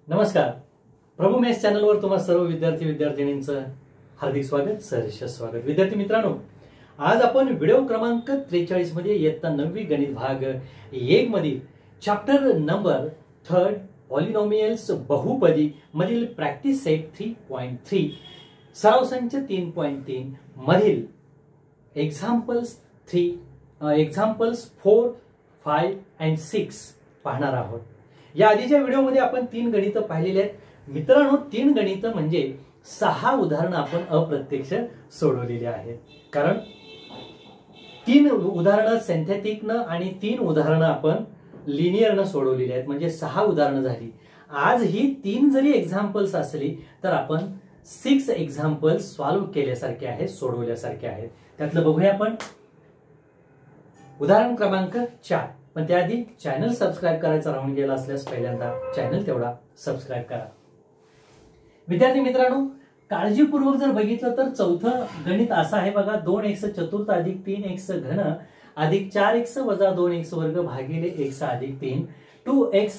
नमस्कार. प्रभू मेस चॅनलवर तुम्हा सर्व विद्यार्थीनींचं हार्दिक स्वागत, सहर्ष स्वागत. विद्यार्थी मित्रांनो, आज आपण व्हिडिओ क्रमांक 43 मध्ये इयत्ता 9वी गणित भाग 1 मधील चॅप्टर नंबर 3 पॉलिनॉमियल्स बहुपदी मधील प्रॅक्टिस सेट 3.3 सराव संच 3.3 मधील एक्झाम्पल्स 4, 5 and 6 पाहणार आहोत. या आधीच्या व्हिडिओमध्ये आपण 3 गणितं पाहिलेली आहेत. मित्रांनो, 3 गणितं म्हणजे 6 उदाहरणं आपण अप्रत्यक्ष सोडवलेली आहेत. कारण 3 उदाहरणं सिंथेटिकनं आणि 3 उदाहरणं आपण लिनियरनं सोडवलेली आहेत, म्हणजे 6 उदाहरणं झाली. आज ही 3 जरी एक्झाम्पल्स असली तर आपण 6 एक्झाम्पल्स सॉल्व्ह केल्यासारखे आहेत, सोडवल्यासारखे आहेत. त्यातलं बघूया आपण उदाहरण क्रमांक 4. पण त्याआधी चॅनल सबस्क्राईब करायचा राहून गेला असल्यास पहिल्यांदा चॅनल तेवढा सबस्क्राईब करा. विद्यार्थी मित्रांनो, काळजीपूर्वक जर बघितलं तर चौथं गणित असं आहे बघा. 2x चतुर्थ अधिक 3x घन अधिक 4x वजा 2x वर्ग भागिले x अधिक 3 2x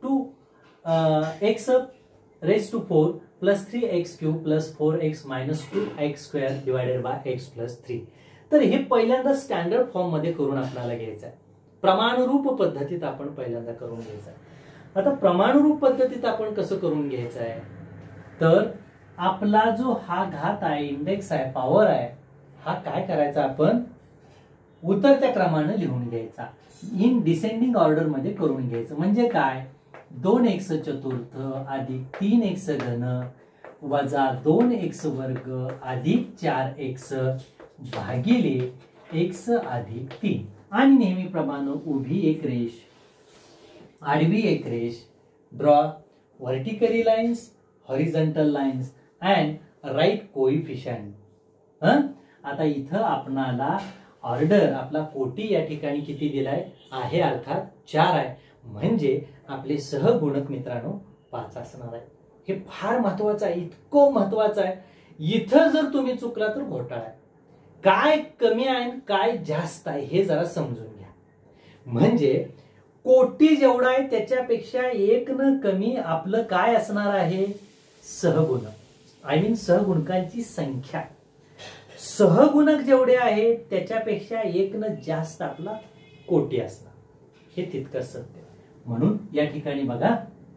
raise to 4 plus 3x cube plus 4x minus 2x square divided by x plus 3. तर हे पहिल्यांदा स्टँडर्ड फॉर्म मध्ये करून आपल्याला घ्यायचं आहे. प्रमाणरूप पद्धतीत आपण पहिल्यांदा करून घ्यायचं आहे. आता प्रमाणरूप पद्धतीत आपण कसं करून घ्यायचं आहे, तर आपला जो हा घात आहे, इंडेक्स आहे, पॉवर आहे, हा काय करायचा, आपण उतरत्या क्रमाने लिहून घ्यायचा. इन डिसेंडिंग ऑर्डर मध्ये करून घ्यायचं. म्हणजे काय, 2x चतुर्थ अधिक 3x घन वजा 2x वर्ग अधिक 4x भागिले x अधिक 3. आणि नेहमीप्रमाणे उभी एक रेष, आडवी एक रेष draw, vertically lines, horizontal lines and write coefficient. आता इथं आपणाला ऑर्डर, आपला कोटी या ठिकाणी किती दिलाय आहे, अर्थात 4 आहे. म्हणजे आपले सहगुणक मित्रांनो 5 असणार आहे. हे फार महत्वाचं आहे, इतकं महत्वाचं आहे. इथं जर तुम्ही चुकला तर घोटाळा आहे. काय कमी आहे काय जास्त आहे हे जरा समजून घ्या. म्हणजे कोटी जेवढा आहे त्याच्यापेक्षा 1 न कमी आपलं काय असणार आहे, सहगुणक. आय मीन सहगुणकांची संख्या. सहगुणक जेवढे आहे त्याच्यापेक्षा 1 न जास्त आपला कोटी असणार, हे तितकंच सत्य. म्हणून या ठिकाणी बघा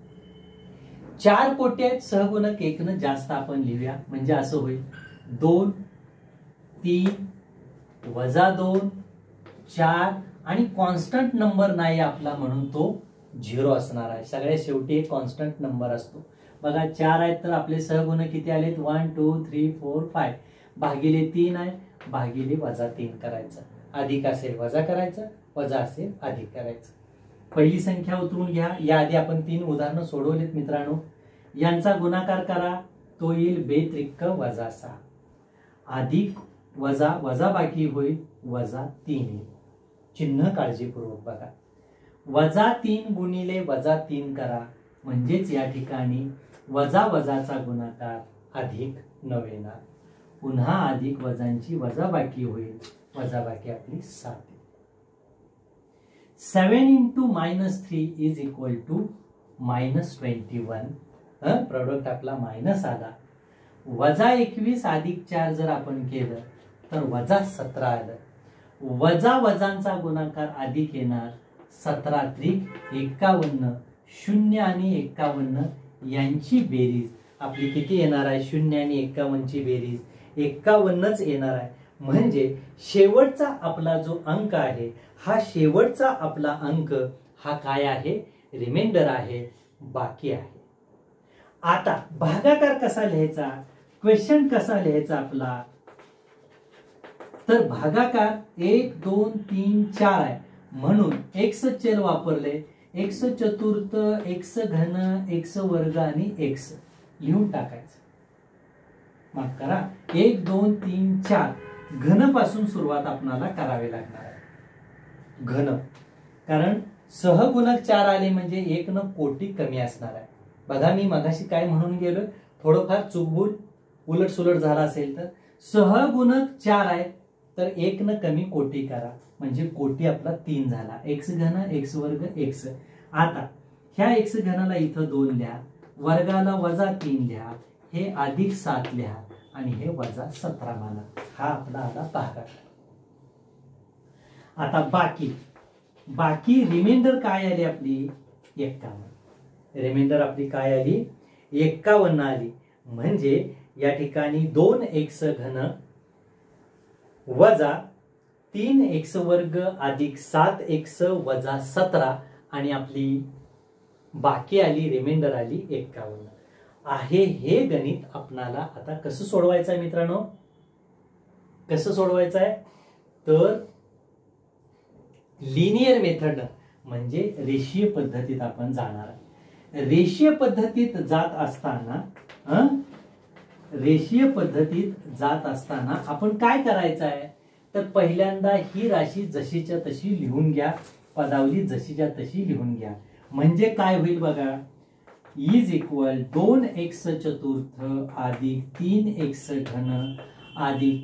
4 कोटी आहेत, सहगुणक 1 न जास्त आपण लिहूया. म्हणजे असं होईल 2, 3 वजा 2, 4 आणि कॉन्स्टंट नंबर नाही आपला म्हणून तो 0 असणार आहे. सगळ्यात शेवटी एक कॉन्स्टंट नंबर असतो बघा. 4 आहेत तर आपले सहगुणक किती आलेत, 1 2 3 4 5 भागिले 3 आहे, भागिले वजा 3 करायचं. अधिक असेल वजा करायचं, वजा असेल अधिक करायचं. पहिली संख्या उतरून घ्या. याआधी आपण 3 उदाहरणं सोडवलीत मित्रांनो. यांचा गुणाकार करा, तो येईल 2 त्रिक वजा 6 अधिक वजा वजा बाकी होईल वजा 3. चिन्ह काळजीपूर्वक बघा. वजा 3 गुणिले वजा 3 करा, म्हणजेच या ठिकाणी वजा वजाचा गुणाकार अधिक 9 येणार. पुन्हा अधिक वजांची वजा बाकी होईल, वजा बाकी आपली 7. 7 into -3 is equal to -21. Product आपला मायनस आला. वजा 21 अधिक 4 जर आपण केलं तर वजा 17 आलं. वजा वजांचा गुणाकार अधिक येणार, 17 त्रिक 51. 0 आणि 51 यांची बेरीज आपली किती येणार आहे, 0 आणि 51 ची बेरीज 51च येणार आहे. म्हणजे शेवटचा आपला जो अंक आहे, हा शेवटचा आपला अंक हा काय आहे, रिमाइंडर आहे, बाकी आहे. आता भागाकार कसा लिहायचा, क्वेश्चन कसा लिहायचा आपला, तर भागाकार 1 2 3 4 आहे म्हणून x चल वापरले. x चतुर्थ, x घन, x वर्ग आणि x लिहून टाकायचं. माफ करा, 1 2 3 4 घन पासून सुरुवात आपल्याला करावी लागणार आहे. घन, कारण सहगुणक 4 आले म्हणजे 1 न कोटी कमी असणार आहे. बघा मी मगाशी काय म्हणून गेलो, थोडंफार चुकबुल उलटसुलट झाला असेल तर सहगुणक 4 आहे तर 1 न कमी कोटी करा, म्हणजे कोटी आपला 3 झाला. x घन, x वर्ग, x. आता ह्या x घनाला इथं 2 लिहा, वर्गाला -3 लिहा, हे +7 लिहा आणि हे -17 माना. हा आपला आला भागाकार. आता बाकी रिमाइंडर काय आली आपली 51. रिमाइंडर आपली काय आली 51 आली. म्हणजे या ठिकाणी 2x घन वजा 3x वर्ग अधिक 7x वजा 17 आणि आपली बाकी आली रिमाइंडर आली 51 आहे. हे गणित आपणाला आता कसं सोडवायचं आहे मित्रांनो, कसं सोडवायचं आहे तर लिनियर मेथड म्हणजे रेषीय पद्धतीत आपण जाणार आहे. रेषीय पद्धतीत जात असताना आपण काय करायचं आहे तर पहिल्यांदा ही राशी जशीच्या तशी लिहून घ्या, पदावली जशीच्या तशी लिहून घ्या. म्हणजे काय होईल बघा, इज इक्वल 2x चतुर्थ अधिक 3x घन अधिक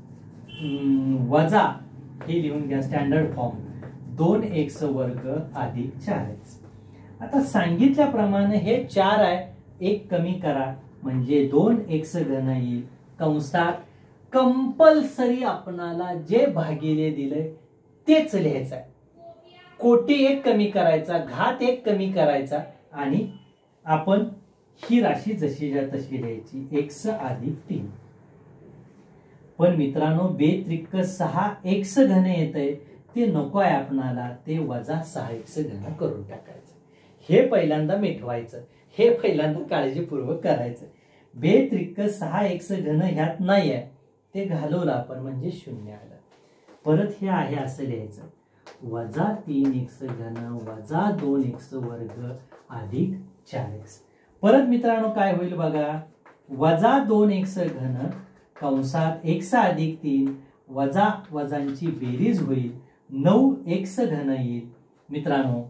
वजा हे लिहून घ्या स्टँडर्ड फॉर्म 2x वर्ग अधिक 4x. आता सांगितल्याप्रमाणे हे 4 आहे, एक कमी करा म्हणजे 2x घन येईल. कंसात कंपल्सरी आपणाला जे भागिले दिले तेच लिहायचं आहे. कोटी 1 कमी करायचा, घात 1 कमी करायचा आणि आपण ही राशी जशीच्या तशी लिहायची x अधिक 3. पण मित्रांनो बेत्रिक 6x घन येतंय ते नको आहे आपणाला, ते -6x घन करून टाकायचं. हे पहिल्यांदा मिटवायचं, हे पहिल्यांदा काळजीपूर्वक करायचं. बेत्रिक 6x घन ह्यात नाही आहे ते घालवलं आपण म्हणजे 0 आलं. परत हे आहे असं लिहायचं -3x घन वजा 2x वर्ग अधिक 4x. परत मित्रांनो काय होईल बघा, -2x घन कंसात x अधिक 3 वजा वजांची बेरीज होईल 9x घन येईल. मित्रांनो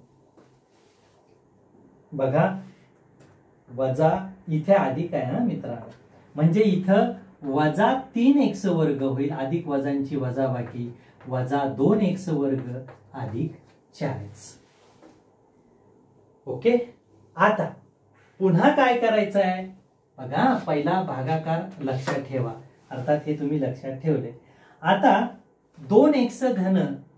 बघा वजा इथे अधिक आहे ना मित्रांनो, म्हणजे इथं -3x वर्ग होईल अधिक वजांची वजाबाकी -2x वर्ग अधिक 4x. ओके. आता पुन्हा काय करायचं आहे बघा, पहिला भागाकार लक्षात ठेवा, अर्थात हे तुम्ही लक्षात ठेवले. आता 2x घन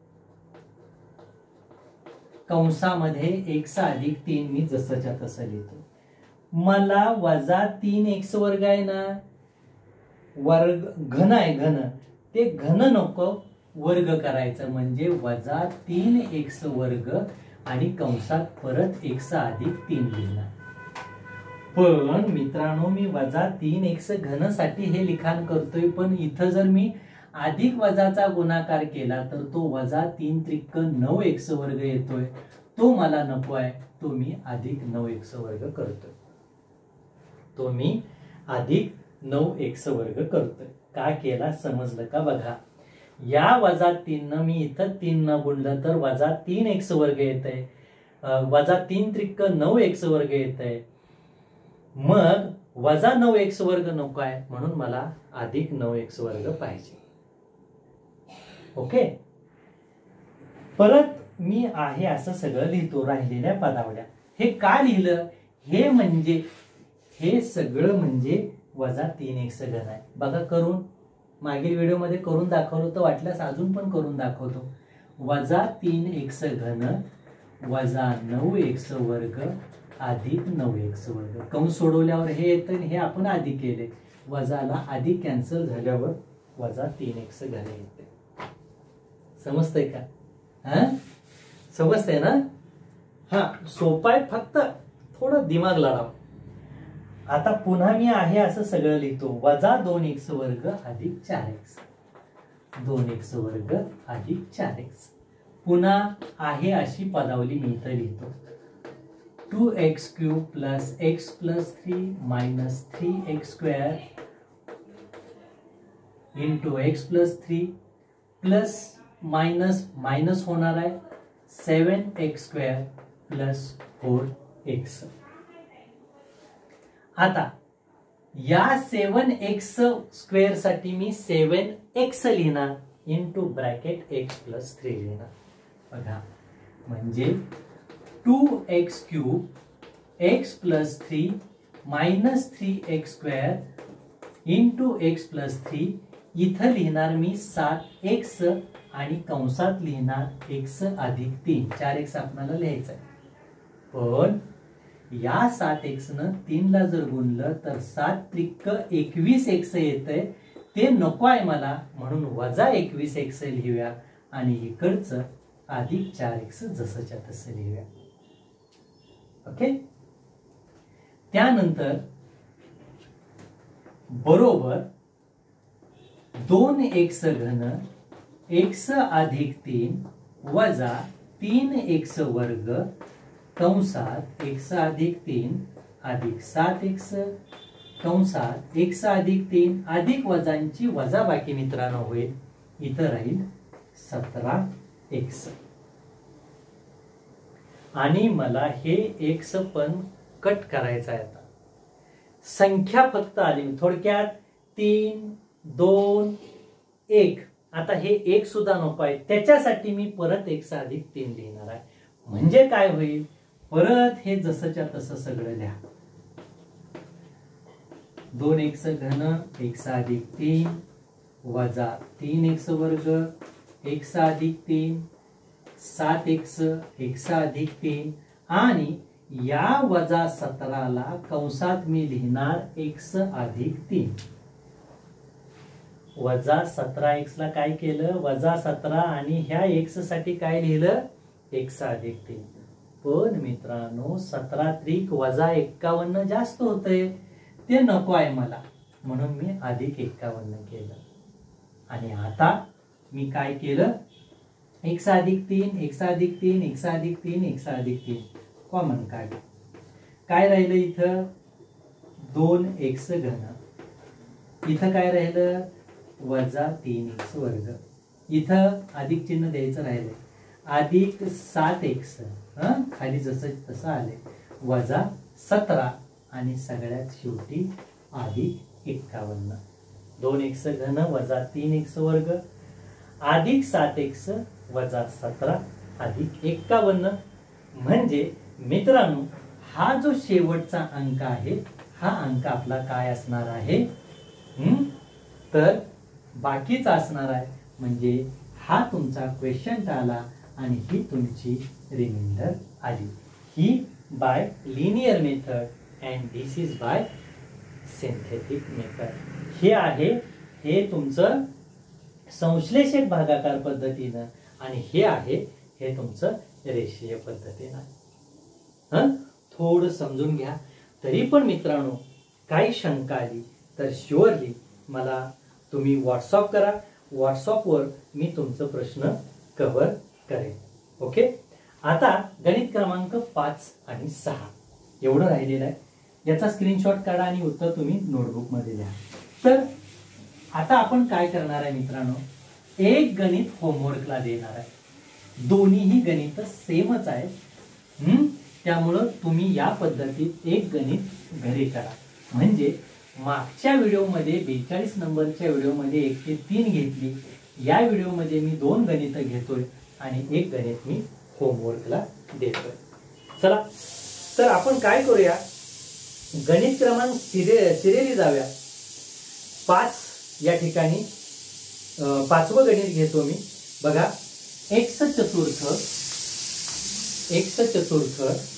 कंसामध्ये x अधिक 3 मी जसंच्या तसं लिहितो. मला -3x वर्ग आहे ना, वर्ग घन आहे, घन ते घन नको वर्ग करायचं म्हणजे -3x वर्ग आणि कंसात परत x अधिक 3 लिहिणार. पण मित्रांनो मी -3x घन साठी हे लिखाण करतोय, पण इथं जर मी अधिक वजाचा गुणाकार केला तर तो -3 त्रिक 9x वर्ग येतोय, तो मला नको आहे, तो मी अधिक 9x वर्ग करतोय, तो मी अधिक 9x वर्ग करतोय. का केला समजलं का बघा, या -3 न मी इथं 3 न गुणलं तर -3x वर्ग येतंय, -3 त्रिक 9x वर्ग येतंय, मग -9x वर्ग नको आहे म्हणून मला अधिक 9x वर्ग पाहिजे. ओके. परत मी आहे असं सगळं लिहितो राहिलेल्या पदावल्या. हे का लिहिलं, हे म्हणजे हे सगळं म्हणजे -3x घन आहे. बघा करून मागील व्हिडिओ मध्ये करून दाखवलं, तर वाटल्यास अजून पण करून दाखवतो. -3x घन वजा 9x वर्ग अधिक 9x वर्ग. कंस सोडवल्यावर हे येतं, हे आपण आधी केले, वजाला आधी कॅन्सल झाल्यावर -3x घन येते. समजतंय का? हा समजतंय ना? हा सोपा आहे, फक्त थोडं दिमाग लावा. आता पुन्हा मी आहे असं सगळं लिहितो, -2x वर्ग अधिक 4x, 2x वर्ग अधिक 4x. पुन्हा आहे अशी पदावली मी इथं लिहितो, 2x cube plus x plus 3 minus 3x square into x plus 3 plus minus minus होणार आहे 7x स्क्वेअर प्लस 4x. आता या 7x स्क्वेअर साठी मी 7x लिहिणार इंटू ब्रॅकेट x प्लस 3 लिहिणार. बघा म्हणजे 2x cube x plus 3 -3x² into x plus 3. इथं लिहिणार मी 7x आणि कंसात लिहिणार x अधिक 3. 4x आपल्याला लिहायचं आहे. पण या 7x न 3 ला जर गुणलं तर 7 त्रिक 21x येतंय. ते नको आहे मला, म्हणून वजा 21x लिहूया आणि इकडचं अधिक 4x जसंच्या तसं लिहूया. ओके. त्यानंतर बरोबर 2x घन x अधिक 3 वजा 3x वर्ग कंसात x अधिक 3 अधिक 7x कंसात x अधिक 3 अधिक वजांची वजाबाकी मित्रांनो होईल. इथं राहील 17x. आणि मला हे x पण कट करायचा आहे. आता संख्या फक्त आली थोडक्यात 3 2 1. आता हे 1 सुद्धा नको आहे, त्याच्यासाठी मी परत x अधिक 3 लिहिणार आहे. म्हणजे काय होईल, परत हे जसंच्या तसं सगळं लिहा. 2x घन x अधिक 3 वजा 3x वर्ग x अधिक 3 7x x अधिक 3 आणि या वजा 17 ला कंसात मी लिहिणार x अधिक 3. वजा 17x ला काय केलं, वजा 17 आणि ह्या x साठी काय लिहिलं, x अधिक 3. पण मित्रांनो 17 त्रिक वजा 51 जास्त होतंय, ते नको आहे मला, म्हणून मी अधिक 51 केलं. आणि आता मी काय केलं, x अधिक 3 x अधिक 3 x अधिक 3 x अधिक 3 कॉमन काढ. काय राहिलं इथं 2x घन. इथं काय राहिलं वजा 3x वर्ग. इथं अधिक चिन्ह द्यायचं राहिलंय. अधिक 7x खाली जसं तसं आले वजा 17 आणि सगळ्यात शेवटी अधिक 51. 2x घन वजा 3x वर्ग अधिक 7x वजा 17 अधिक 51. म्हणजे मित्रांनो हा जो शेवटचा अंक आहे, हा अंक आपला काय असणार आहे, तर बाकीचा असणार आहे. म्हणजे हा तुमचा क्वेश्चन आला आणि ही तुमची रिमाइंडर आली. ही by linear method and this is by synthetic method. हे आहे हे तुमचं संश्लेषक भागाकार पद्धतीनं आणि हे आहे हे तुमचं रेषीय पद्धतीनं. थोडं समजून घ्या. तरी पण मित्रांनो काही शंका आली तर शुअरली मला तुम्ही व्हॉट्सअप करा. व्हॉट्सअपवर मी तुमचं प्रश्न कव्हर करेन. ओके. आता गणित क्रमांक 5 आणि 6 एवढं राहिलेलं आहे. याचा स्क्रीनशॉट काढा आणि उत्तर तुम्ही नोटबुक मध्ये लिहा. तर आता आपण काय करणार आहे मित्रांनो, एक गणित होमवर्कला देणार आहे. दोन्हीही गणित सेमच आहे. त्यामुळं तुम्ही या पद्धतीत एक गणित घरी करा. म्हणजे मागच्या व्हिडिओमध्ये 42 नंबरच्या व्हिडिओमध्ये 1 ते 3 घेतली. या व्हिडिओमध्ये मी 2 गणित घेतोय आणि एक गणित मी होमवर्कला देतोय. चला तर आपण काय करूया, गणित क्रमांक सिरियली जाऊया. 5 या ठिकाणी 5वं गणित घेतो मी. बघा x चतुर्थ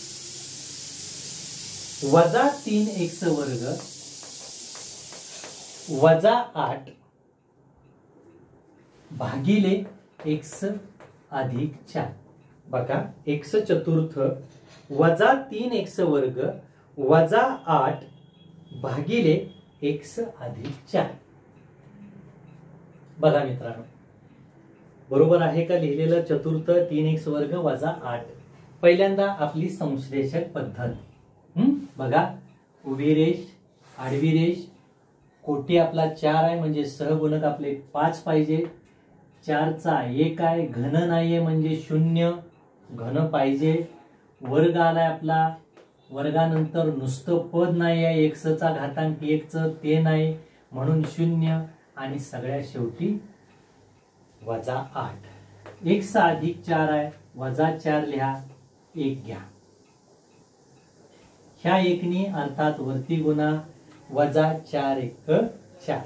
वजा 3x वर्ग वजा 8 भागिले x अधिक 4. बघा x चतुर्थ वजा 3x वर्ग वजा 8 भागिले x अधिक 4. बघा मित्रांनो बरोबर आहे का लिहिलेलं. चतुर्थ 3x वर्ग वजा 8. पहिल्यांदा आपली संश्लेषक पद्धत. बघा उभी रेष आडवी रेष, कोटी आपला 4 आहे म्हणजे सहगुणक आपले 5 पाहिजे. 4चा 1 आहे, घन नाहीये म्हणजे 0, घन पाहिजे. वर्ग आलाय आपला, वर्गानंतर नुसतं पद नाही आहे, x चा घातांक 1 च ते नाही म्हणून 0 आणि सगळ्या शेवटी वजा 8. x अधिक 4 आहे, वजा 4 लिहा, 1 घ्या. ह्या एकनी अर्थात वरती गुणा, वजा 4 एक 4,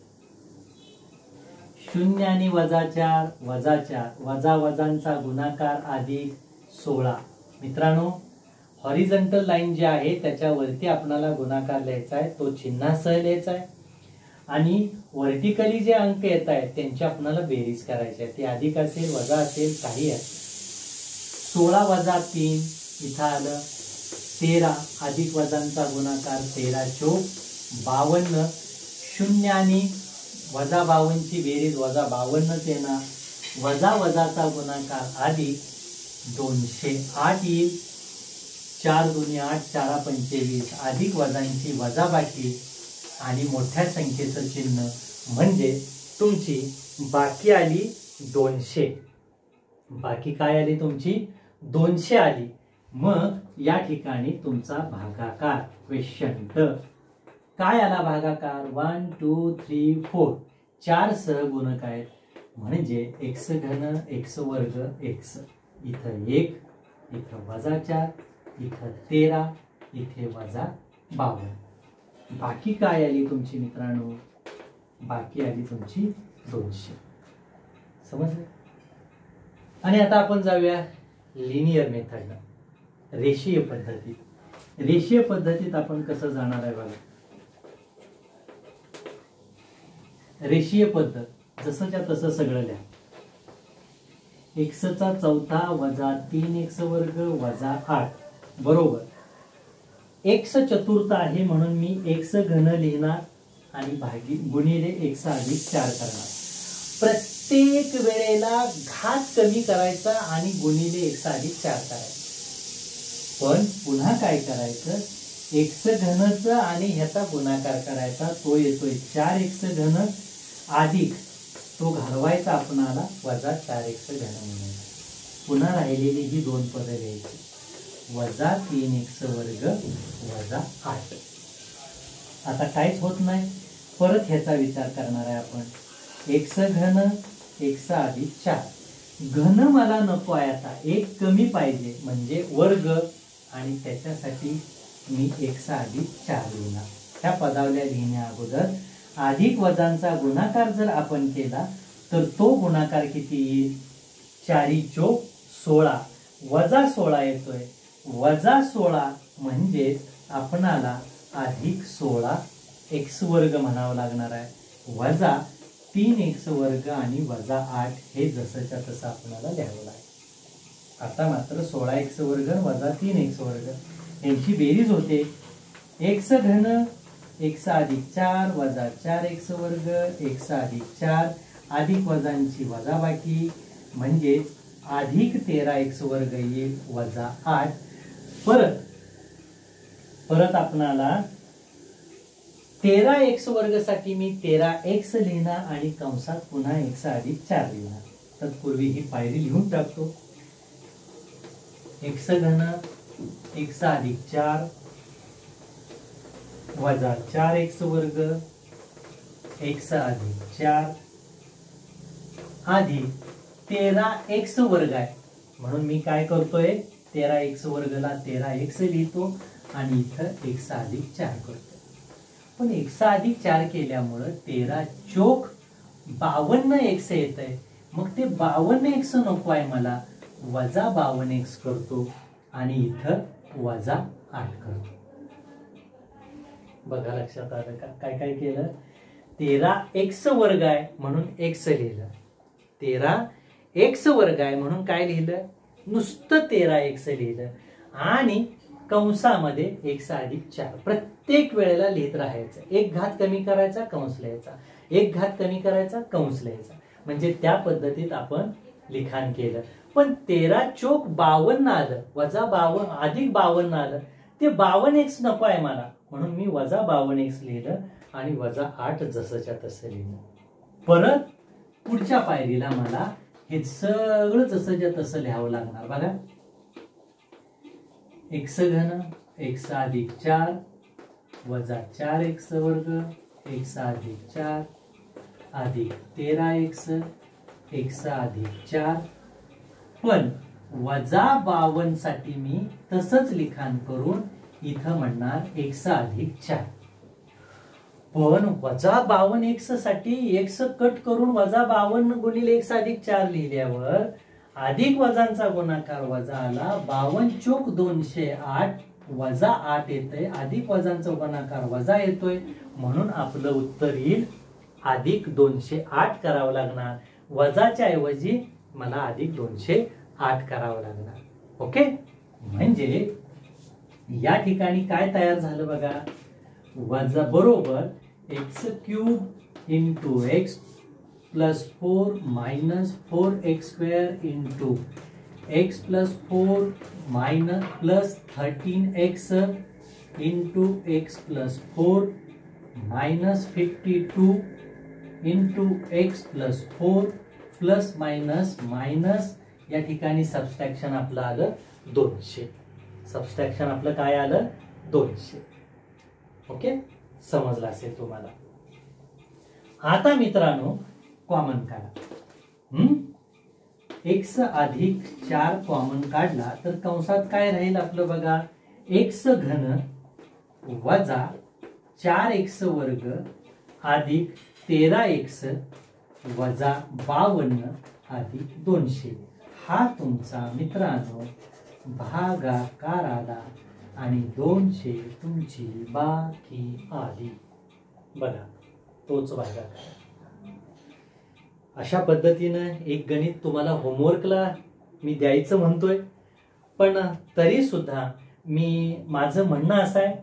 0 आणि वजा 4 वजा 4, वजा वजांचा गुणाकार अधिक 16. मित्रांनो, हॉरिझॉन्टल लाईन जी आहे त्याच्यावरती आपल्याला गुणाकार लिहायचा आहे, तो चिन्हासह लिहायचा आहे. आणि व्हर्टिकली जे अंक येत आहेत त्यांची आपल्याला बेरीज करायची आहे. ते अधिक असेल वजा असेल काही आहे. 16 वजा 3 इथं आलं 13, अधिक वजांचा गुणाकार 13 चोक 52, 0 आणि वजा 52 ची बेरीज वजा 52 येणार, वजा वजाचा गुणाकार अधिक 208 येईल. 4 दुनी 8, 4 25, अधिक वजांची वजाबाकी आणि मोठ्या संख्येचं चिन्ह म्हणजे तुमची बाकी आली 200. बाकी काय आली तुमची 200 आली. मग या ठिकाणी तुमचा भागाकार क्वेश्चन काय आला भागाकार 1 2 3 4 4 सह गुणक आहेत म्हणजे x घन x वर्ग x, इथं 1, इथं वजा 4, इथं 13, इथे वजा 52. बाकी काय आली तुमची मित्रांनो, बाकी आली तुमची 200. समजलं. आणि आता आपण जाऊया लिनियर मेथडला, रेषीय पद्धतीत. रेषीय पद्धतीत आपण कसं जाणार आहे बघा. रेषीय पद्धत जसंच्या तसं सगळं लिहा. x चा चौथा वजा 3x वर्ग वजा 8 बरोबर. x चतुर्थ आहे म्हणून मी x घन लिहिणार आणि भागी गुणिले x अधिक 4 करणार. प्रत्येक वेळेला घात कमी करायचा आणि गुणिले x अधिक 4 करायचा. पण पुन्हा काय करायचं, x घनचा आणि ह्याचा गुणाकार करायचा, तो येतोय 4x घन अधिक तो घालवायचा आपणाला वजा 4x घन म्हणून. पुन्हा राहिलेली ही दोन पदं लिहायची, वजा 3x वर्ग वजा 8. आता काहीच होत नाही, परत ह्याचा विचार करणार आहे आपण. x घन x अधिक 4 घन मला नको आहे, आता एक कमी पाहिजे म्हणजे वर्ग आणि त्याच्यासाठी मी x अधिक 4 लिहिणार. ह्या पदावल्या लिहिण्या अगोदर अधिक वजांचा गुणाकार जर आपण केला तर तो गुणाकार किती येईल, 4 चोक 16 वजा 16 येतोय, वजा 16 म्हणजे आपणाला अधिक 16 x वर्ग म्हणावं लागणार आहे, वजा 3x वर्ग आणि वजा 8 हे जसंच्या तसं आपल्याला लिहावं लागेल. आता मात्र 16x वर्ग वजा 3x वर्ग यांची बेरीज होते x घन x अधिक 4 वजा 4x वर्ग x अधिक 4 अधिक वजांची वजाबाकी म्हणजे अधिक 13x वर्ग येईल वजा 8. परत आपणाला 13x वर्ग साठी मी 13x लिहिणार आणि कंसात पुन्हा x अधिक 4 लिहिणार. तत्पूर्वी ही पायरी लिहून टाकतो. x घन x अधिक 4 वजा 4x वर्ग x अधिक 4 अधिक 13x वर्ग आहे म्हणून मी काय करतोय 13x वर्गला 13x लिहितो आणि इथं x अधिक 4 करतो. पण x अधिक 4 केल्यामुळे 13 चोक 52x येत आहे. मग ते 52x नको आहे मला, वजा 52x करतो आणि इथं वजा 8 करतो. बघा लक्षात आलं का काय काय केलं. 13x वर्ग आहे म्हणून x लिहिलं, 13x वर्ग आहे म्हणून काय लिहिलं, नुसतं 13x लिहिलं आणि कंसामध्ये x अधिक 4 प्रत्येक वेळेला लिहित राहायचं. एक घात कमी करायचा कंस लिहायचा, एक घात कमी करायचा कंस लिहायचा, म्हणजे त्या पद्धतीत आपण लिखाण केलं. पण 13 चोक 52 आलं, वजा 52 अधिक 52 आलं, ते 52x नको आहे मला म्हणून मी वजा 52x लिहिलं आणि वजा 8 जसंच्या तसं लिहिलं. परत पुढच्या पायरीला मला हे सगळं जसंच्या तसं लिहावं लागणार. बघा x घन x अधिक 4 वजा 4x वर्ग x अधिक 4 अधिक 13x x अधिक 4. पण वजा 52 साठी मी तसंच लिखाण करून इथं म्हणणार x अधिक 4. पण वजा 52 x साठी x कट करून वजा 52 गुणिले x अधिक 4 लिहिल्यावर अधिक वजांचा गुणाकार वजा आला. 52 चोक 208 वजा 8 येतंय. अधिक वजांचा गुणाकार वजा येतोय, म्हणून आपलं उत्तर येईल अधिक 208 करावं लागणार. वजाच्या ऐवजी मला अधिक 208 करावं लागणार. ओके, म्हणजे या ठिकाणी काय तयार झालं बघा, वजा बरोबर x cube into x plus 4 minus 4x square into x plus 4 minus plus 13x into x plus 4 minus 52 into x plus 4 plus minus minus या ठिकाणी सबस्ट्रॅक्शन आपलं आलं 200. सबस्ट्रॅक्शन आपलं काय आलं 200. ओके, समजलं असेल तुम्हाला. आता मित्रांनो कॉमन काढा. एक्स अधिक 4 कॉमन काढला तर कंसात काय राहील आपलं बघा, एक्स घन वजा 4x वर्ग अधिक 13x वजा 52 अधिक 200. हा तुमचा मित्रांनो भागाकार आला आणि 200 तुमची बाकी आली. बघा, तोच भागाकार. अशा पद्धतीनं एक गणित तुम्हाला होमवर्कला मी द्यायचं म्हणतोय, पण तरी सुद्धा माझं म्हणणं असं आहे,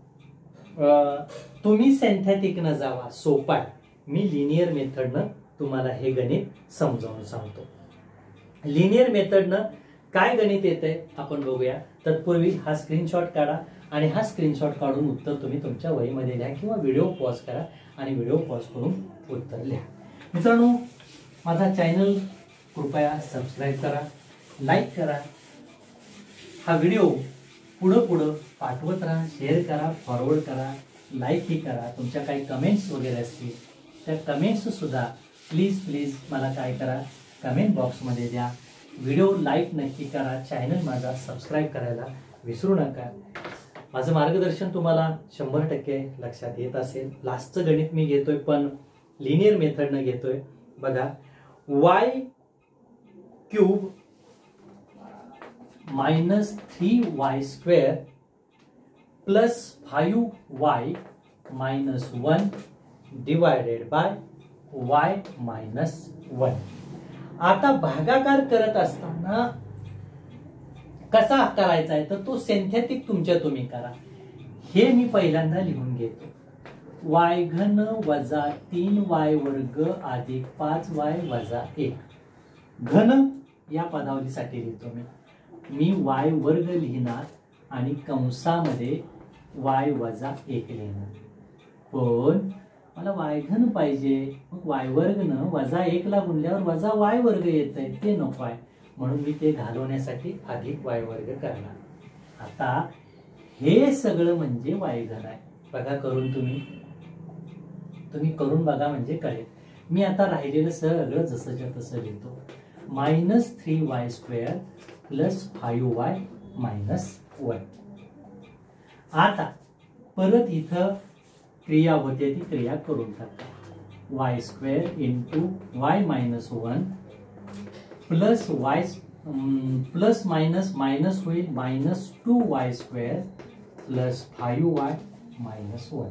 तुम्ही सिंथेटिकनं जावा, सोपा आहे. मी लिनियर मेथडनं तुम्हाला हे गणित समजावून सांगतो. लिनियर मेथडनं काय गणित येतंय आपण बघूया. तत्पूर्वी हा स्क्रीनशॉट काढा आणि हा स्क्रीनशॉट काढून उत्तर तुम्ही तुमच्या वहीमध्ये लिहा किंवा व्हिडिओ पॉज करा आणि व्हिडिओ पॉज करून उत्तर लिहा. मित्रांनो, माझा चॅनल कृपया सबस्क्राईब करा, लाईक करा. हा व्हिडिओ पुढं पाठवत राहा, शेअर करा, फॉरवर्ड करा, लाईकही करा. तुमच्या काही कमेंट्स वगैरे असतील त्या कमेंट्स सुद्धा प्लीज मला काय करा, कमेंट बॉक्समध्ये द्या. व्हिडिओ लाईक नक्की करा. चॅनल माझा सबस्क्राईब करायला विसरू नका. माझं मार्गदर्शन तुम्हाला 100% लक्षात येत असेल. लास्टचं गणित मी घेतोय पण लिनियर मेथडनं घेतोय. बघा, y cube minus 3y square plus 5y minus 1 divided by y minus 1. आता भागाकार करत असताना कसा करायचा आहे तर तो सिंथेटिक तुम्ही करा. हे मी पहिल्यांदा लिहून घेतो. y घन वजा 3y वर्ग अधिक 5y वजा 1. घन या पदावलीसाठी लिहितो मी y वर्ग लिहिणार आणि कंसामध्ये y वजा 1 लिहिणार. पण मला y घन पाहिजे, मग y वर्ग न वजा 1 ला गुणल्यावर वजा y वर्ग येत आहे, ते नको आहे, म्हणून मी ते घालवण्यासाठी अधिक y वर्ग करणार. आता हे सगळं म्हणजे y घन आहे. बघा करून तुम्ही करून बघा म्हणजे कळेल. मी आता राहिलेलं सगळं जसंच्या तसं लिहितो. Minus 3y square plus 5y minus 1. आता परत इथं क्रिया होते ती क्रिया करून टाका. y square into y minus 1 plus y plus minus minus होईल minus 2y square plus 5y minus 1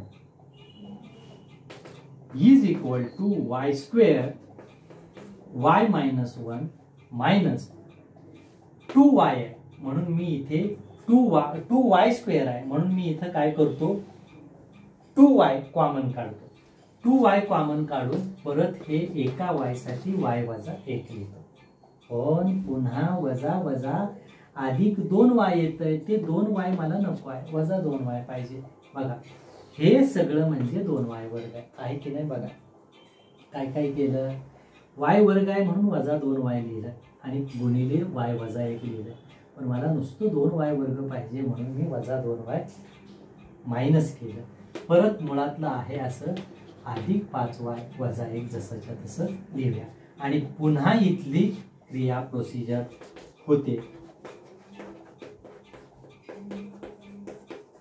is equal to y square y minus 1 minus 2y आहे म्हणून मी इथे 2y स्क्वेअर आहे म्हणून मी इथं काय करतो 2y कॉमन काढतो. 2y कॉमन काढून परत हे एका y साठी y वजा 1 लिहितो. पण पुन्हा वजा वजा अधिक 2y येतंय, ते 2y मला नको आहे, वजा 2y पाहिजे. बघा हे सगळं म्हणजे 2y वर्ग आहे की नाही. बघा काय काय केलं, y वर्ग आहे म्हणून वजा 2y लिहिलं आणि गुणिले y वजा 1 लिहिलं. पण मला नुसतं 2y वर्ग पाहिजे म्हणून मी वजा 2y मायनस केलं. परत मुळातलं आहे असं अधिक 5y वजा 1 जसंच्या तसं लिहिल्या आणि पुन्हा इथली क्रिया प्रोसिजर होते.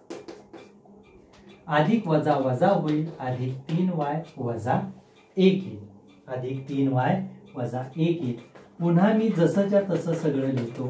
अधिक वजा वजा होईल, अधिक 3y वजा 1 येईल, अधिक 3y वजा 1 येईल. पुन्हा मी जसंच्या तसं सगळं लिहितो.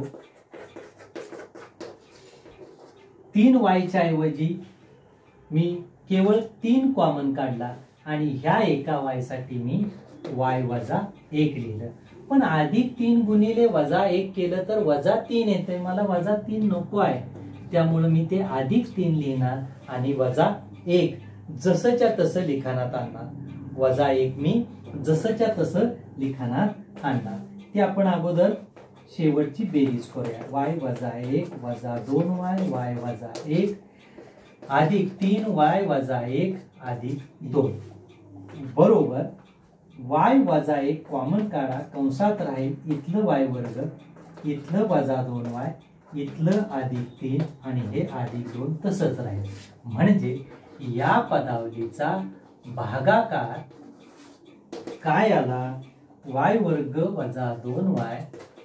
3y ऐवजी मी केवळ 3 कॉमन काढला आणि ह्या एका y साठी मी y वजा 1 लिहिलं. पण अधिक 3 गुणिले वजा 1 केलं तर वजा 3 येते. मला वजा 3 नको आहे, त्यामुळे मी ते अधिक 3 लिहिणार आणि वजा 1 जसंच्या तसं लिखाणात आणणार. वजा 1 मी जसंच्या तसं लिखाणात आणणार. ते आपण अगोदर शेवटची बेरीज करूया. y वजा 1 वजा 2y y वजा 1 अधिक 3y वजा 1 अधिक 2 बरोबर y वजा 1 कॉमन काढा, कंसात राहील इथलं y वर्ग, इथलं वजा 2y, इथलं अधिक 3 आणि हे अधिक 2 तसंच राहील. म्हणजे या पदावलीचा भागाकार काय आला? y वर्ग वजा 2y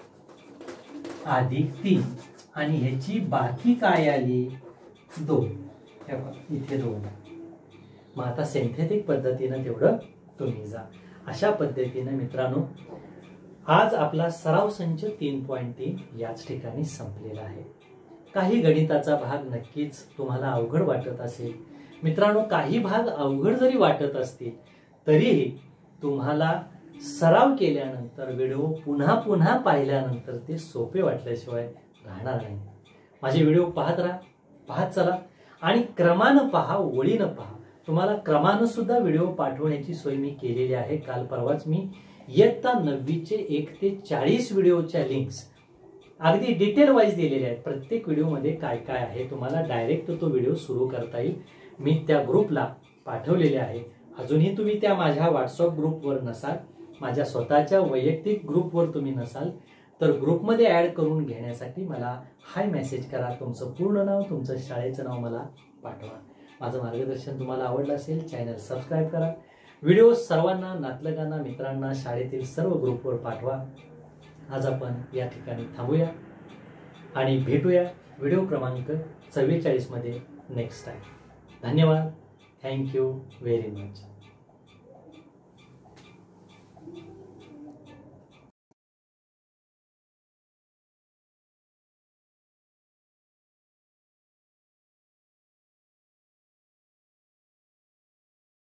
अधिक 3 आणि ह्याची बाकी काय आली? 2. इथे 2. मग आता सिंथेटिक पद्धतीनं तेवढं तुम्ही जा. अशा पद्धतीने मित्रांनो आज आपला सराव संच 3.3 याच ठिकाणी संपलेला आहे. काही गणिताचा भाग नक्कीच तुम्हाला अवघड वाटत असेल मित्रांनो. काही भाग अवघड जरी वाटत असतील तरीही तुम्हाला सराव केल्यानंतर व्हिडिओ पुन्हा पुन्हा पाहिल्यानंतर ते सोपे वाटल्याशिवाय राहणार नाही. माझे व्हिडिओ पाहत राहा, पाहत चला आणि क्रमानं पहा, ओळीनं पहा. तुम्हाला क्रमानं सुद्धा व्हिडिओ पाठवण्याची सोय मी केलेली आहे. काल परवाच मी इयत्ता 9वीचे 1 ते 40 व्हिडिओच्या लिंक्स अगदी डिटेल वाईज दिलेल्या आहेत. प्रत्येक व्हिडिओमध्ये काय काय आहे तुम्हाला डायरेक्ट तो व्हिडिओ सुरू करता येईल. मी त्या ग्रुपला पाठवलेले आहे. अजूनही तुम्ही त्या माझ्या व्हॉट्सअप ग्रुपवर नसाल, माझ्या स्वतःच्या वैयक्तिक ग्रुपवर तुम्ही नसाल तर ग्रुपमध्ये ऍड करून घेण्यासाठी मला हाय मेसेज करा. तुमचं पूर्ण नाव, तुमचं शाळेचं नाव मला पाठवा. माझं मार्गदर्शन तुम्हाला आवडलं असेल चॅनल सबस्क्राईब करा. व्हिडिओ सर्वांना, नातलगांना, मित्रांना, शाळेतील सर्व ग्रुपवर पाठवा. आज आपण या ठिकाणी थांबूया आणि भेटूया व्हिडिओ क्रमांक 44 मध्ये नेक्स्ट टाइम. धन्यवाद. Thank you very much.